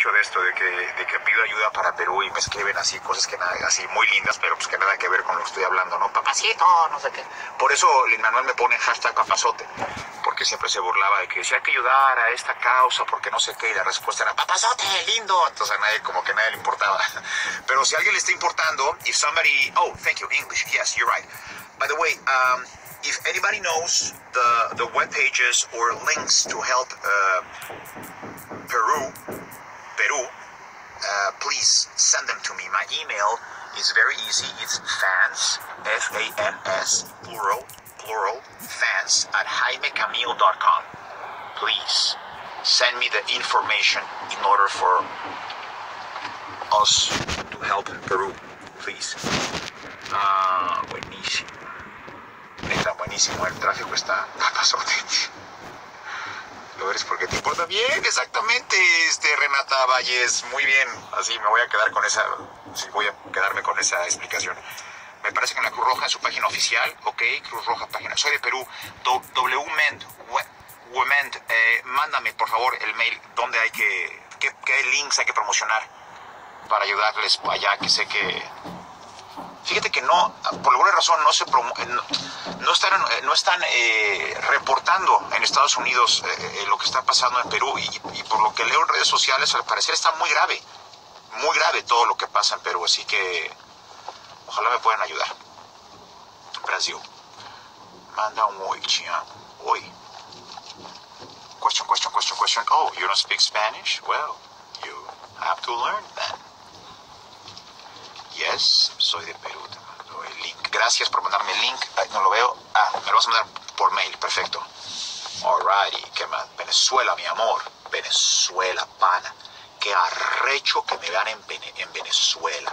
mucho de esto, de que pido ayuda para Perú y me escriben así cosas que nada, así muy lindas, pero pues que nada que ver con lo que estoy hablando, ¿no? Papacito, no sé qué. Por eso Lin Manuel me pone hashtag papazote, porque siempre se burlaba de que decía hay que ayudar a esta causa, porque no sé qué, y la respuesta era papazote, lindo. Entonces a nadie, como que a nadie le importaba. Pero si a alguien le está importando, if somebody, oh, thank you, English, yes, you're right. By the way, if anybody knows the web pages or links to help Peru, please send them to me. My email is very easy. It's fans, F-A-N-S, plural, fans at jaimecamil.com. Please send me the information in order for us to help Peru, please. Buenísimo. Está buenísimo, el tráfico está papazote. Lo eres porque te importa. Bien, exactamente, Renata Valles, muy bien. Así me voy a quedar con esa, sí, voy a quedarme con esa explicación. Me parece que en la Cruz Roja, en su página oficial, ok, Cruz Roja, página, soy de Perú, WMEND, mándame por favor el mail donde hay qué links hay que promocionar para ayudarles allá, que sé que... Fíjate que no, por alguna razón no están reportando en Estados Unidos lo que está pasando en Perú y por lo que leo en redes sociales al parecer está muy grave todo lo que pasa en Perú, así que ojalá me puedan ayudar. Brasil, manda un hoy, Chian, hoy. Question. Oh, you don't speak Spanish? Well, you have to learn that. Yes, soy de Perú, te mando el link. Gracias por mandarme el link. Ay, no lo veo. Me lo vas a mandar por mail, perfecto. Alrighty, ¿qué más? Venezuela, mi amor. Venezuela, pana. Qué arrecho que me vean en Venezuela.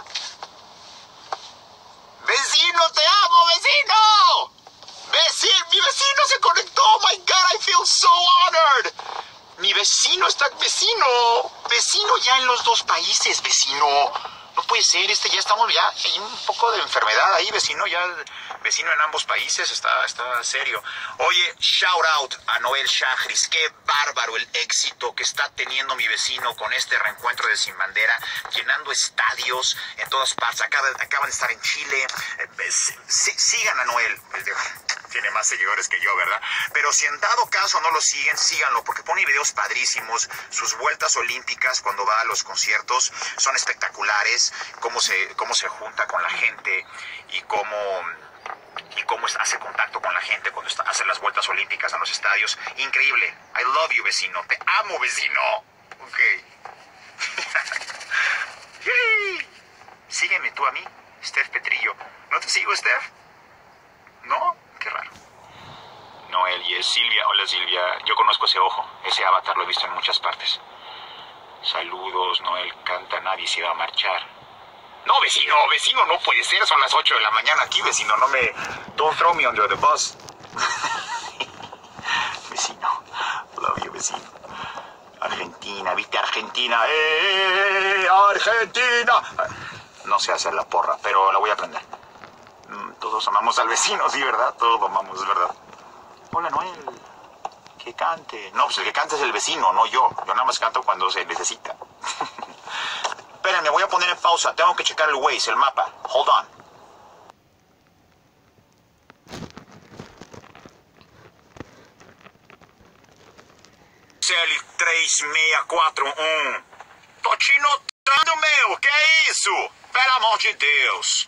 ¡Vecino, te amo, vecino! Mi vecino se conectó. Oh my God, I feel so honored. Mi vecino está... Vecino ya en los dos países, vecino. No puede ser, ya estamos, ya hay un poco de enfermedad ahí, vecino, ya vecino en ambos países, está serio. Oye, shout out a Noel Shahris, qué bárbaro el éxito que está teniendo mi vecino con este reencuentro de Sin Bandera, llenando estadios en todas partes, acaban de estar en Chile. Sigan a Noel, tiene más seguidores que yo, ¿verdad? Pero si en dado caso no lo siguen, síganlo, porque pone videos padrísimos, sus vueltas olímpicas cuando va a los conciertos son espectaculares, cómo se junta con la gente y cómo hace contacto con la gente cuando hace las vueltas olímpicas a los estadios. Increíble. I love you, vecino. Te amo, vecino. Ok. Sígueme tú a mí, Steph Petrillo. ¿No te sigo, Steph? ¿No? Qué raro. Noel, y es Silvia. Hola, Silvia. Yo conozco ese ojo, ese avatar, lo he visto en muchas partes. Saludos, Noel. Canta, nadie se va a marchar. No, vecino, no puede ser. Son las 8 de la mañana aquí, vecino. No me... Don't throw me under the bus. Vecino. Love you, vecino. Argentina, ¿viste Argentina? Argentina. No sé hacer la porra, pero la voy a aprender. Todos amamos al vecino, sí, ¿verdad? Todos lo amamos, es verdad. Hola, Noel. Que cante. No, pues el que canta es el vecino, no yo. Yo nada más canto cuando se necesita. Espérenme, voy a poner en pausa. Tengo que checar el Waze, el mapa. Hold on. CL 3641. Tô te notando, meu. Que é isso? Pelo amor de Deus.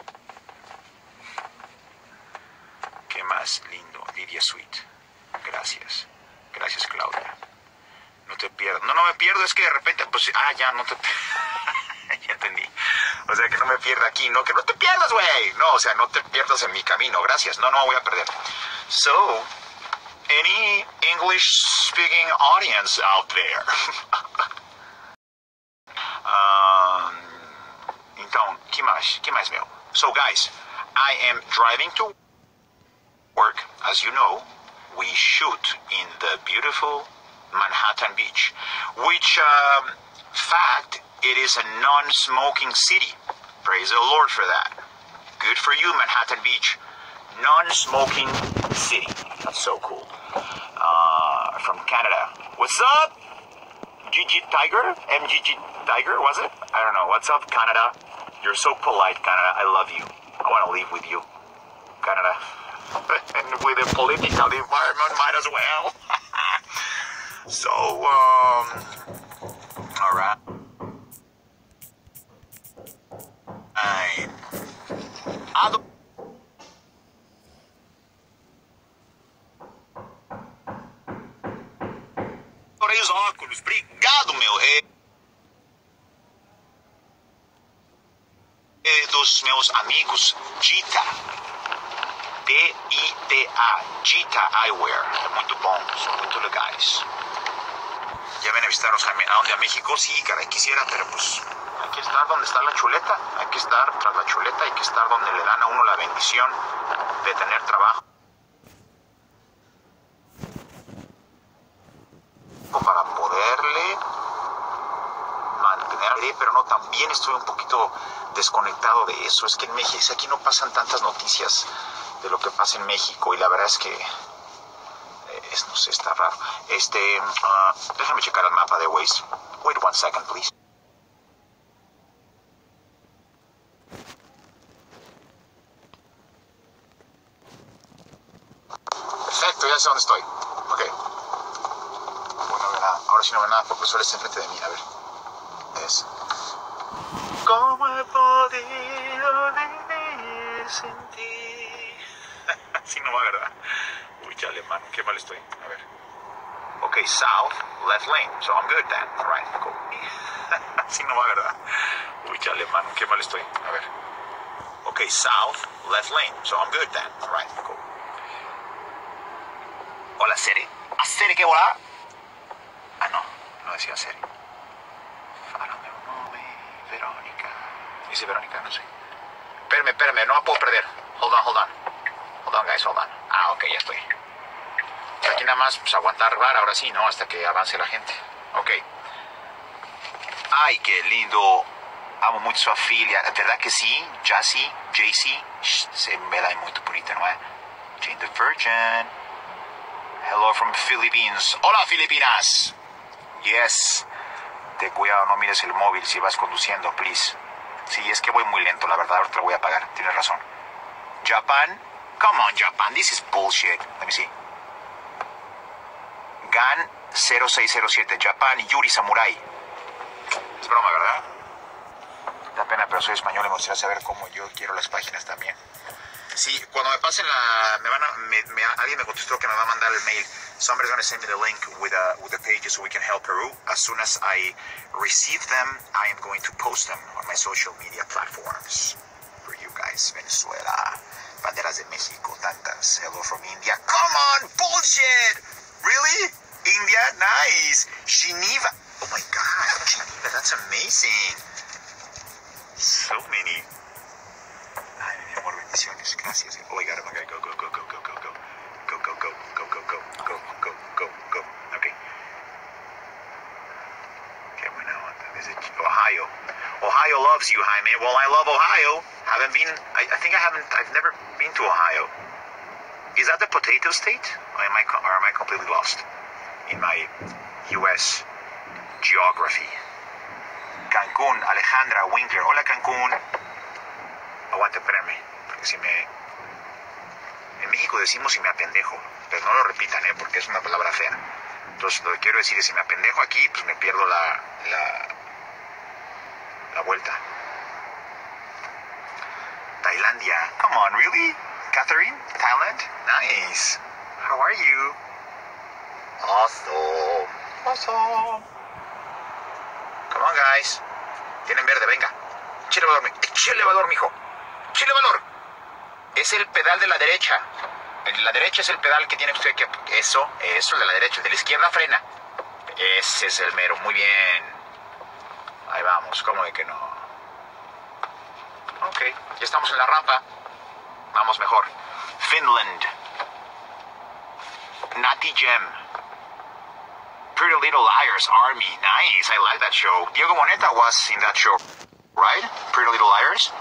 ¿Qué más lindo? Lidia Sweet. Gracias. Gracias, Claudia. No te pierdas. No me pierdo, es que de repente, pues, ya no te... Ya entendí. O sea, que no me pierda aquí, ¿no? Que no te pierdas, güey. No, o sea, no te pierdas en mi camino. Gracias. No me voy a perder. So, any English-speaking audience out there? Então, que mais, meu? So, guys, I am driving to work. As you know, we shoot in the beautiful Manhattan Beach, which, fact, it is a non-smoking city. Praise the Lord for that. Good for you, Manhattan Beach. Non-smoking city. That's so cool. From Canada. What's up? GG Tiger? MGG Tiger, was it? I don't know. What's up, Canada? You're so polite, Canada. I love you. I want to live with you, Canada. And with the political environment, might as well. So, all right. Adorei os óculos. Obrigado, meu. Dos meus amigos, Gita. D-I-T-A. Gita Eyewear. É muito bom, são muito legais. Ya ven a visitarnos a donde a México, sí, caray, quisiera, pero pues hay que estar donde está la chuleta, hay que estar tras la chuleta, hay que estar donde le dan a uno la bendición de tener trabajo para poderle mantener, pero no, también estoy un poquito desconectado de eso. Es que en México, aquí no pasan tantas noticias de lo que pasa en México y la verdad es que no sé, está raro. Déjame checar el mapa de Waze. Wait 1 second, please. Perfecto, ya sé dónde estoy. Ok. Bueno, no veo nada. Ahora sí no veo nada porque el sol está enfrente de mí. A ver. Es. ¿Cómo he podido vivir sin ti? Sí, no va, ¿verdad? Uy, chale, mano, qué mal estoy. A ver. Ok, south, left lane. So I'm good then. All right, cool. Sí, no va, ¿verdad? Uy, chale, mano, qué mal estoy. A ver. Ok, south, left lane. So I'm good then. All right, cool. Hola, Siri. ¿A Siri qué volá? Ah, no, no decía Siri. Fálame un nome, Verónica. Dice Verónica, no sé. Espérame, no me puedo perder. Hold on. Hold on, guys, hold on. Ah, ok, ya estoy. Aquí nada más, pues aguantar bar, ahora sí, ¿no? Hasta que avance la gente. Ok. Ay, qué lindo. Amo mucho sua filha. ¿Verdad que sí? Jassy, JC. Se me da muy bonita, ¿no? Jane the Virgin. Hello from Philippines. Hola, Filipinas. Yes. Ten cuidado, no mires el móvil si vas conduciendo, please. Sí, es que voy muy lento, la verdad, ahora te lo voy a apagar. Tienes razón. Japan. Come on, Japan. This is bullshit. Let me see. GAN 0607. Japan. Yuri Samurai. Es broma, ¿verdad? Da pena, pero soy español y me gustaría saber cómo yo quiero las páginas también. Sí, cuando me pasen alguien me contestó que me va a mandar el mail. Somebody's going to send me the link with the pages so we can help Peru. As soon as I receive them, I am going to post them on my social media platforms for you guys. Venezuela, banderas de México, tantas. Hello from India. Come on, bullshit! Really? India? Nice. Geneva. Oh my God, Geneva, that's amazing. So many. Ay, mi amor, bendiciones, gracias. Oh my God, go. Okay. Qué buena onda. Desde Ohio. Ohio loves you, Jaime. Well, I love Ohio. I've never been to Ohio. Is that the potato state? Or am I completely lost in my U.S. geography? Cancún, Alejandra Winkler. Hola, Cancún. Aguante, espérame. Porque en México decimos si me apendejo, pero no lo repitan, porque es una palabra fea. Entonces, lo que quiero decir es si me apendejo aquí, pues me pierdo la vuelta. Tailandia. Come on, really? Catherine? Thailand? Nice. How are you? Awesome. Come on, guys. Tienen verde, venga. Échale valor, mijo. Échale valor. Es el pedal de la derecha. El de la derecha es el pedal que tiene usted que... Eso, el de la derecha. El de la izquierda frena. Ese es el mero. Muy bien. Ahí vamos. ¿Cómo de que no? Ok. Ya estamos en la rampa. Vamos mejor. Finland. Natty Gem. Pretty Little Liars Army. Nice. I like that show. Diego Boneta was in that show. Right? Pretty Little Liars.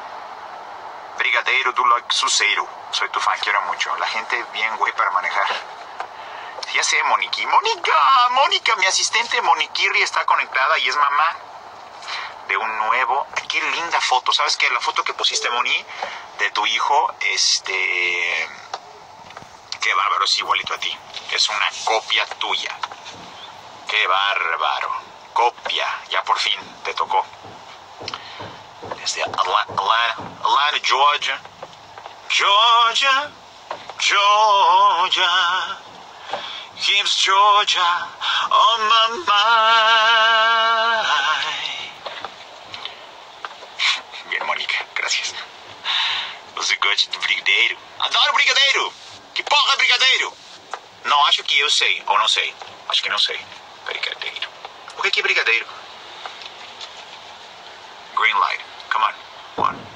Brigadeiro do Suceiro. Soy tu fan, quiero mucho. La gente bien güey para manejar. Ya sé, Moniqui. Mónica, mi asistente Moniquirri está conectada y es mamá de un nuevo... Qué linda foto. ¿Sabes qué? La foto que pusiste, Moni, de tu hijo, qué bárbaro, es igualito a ti. Es una copia tuya. Qué bárbaro. Copia. Ya por fin te tocó. Desde Atlanta, Georgia. Georgia. Keeps Georgia on my mind. Bien, Mônica, gracias. Você gosta de brigadeiro? Adoro brigadeiro! Que porra é brigadeiro? Não, acho que eu sei, ou não sei. Acho que não sei. Brigadeiro. O que é brigadeiro? Green light. Come on. One.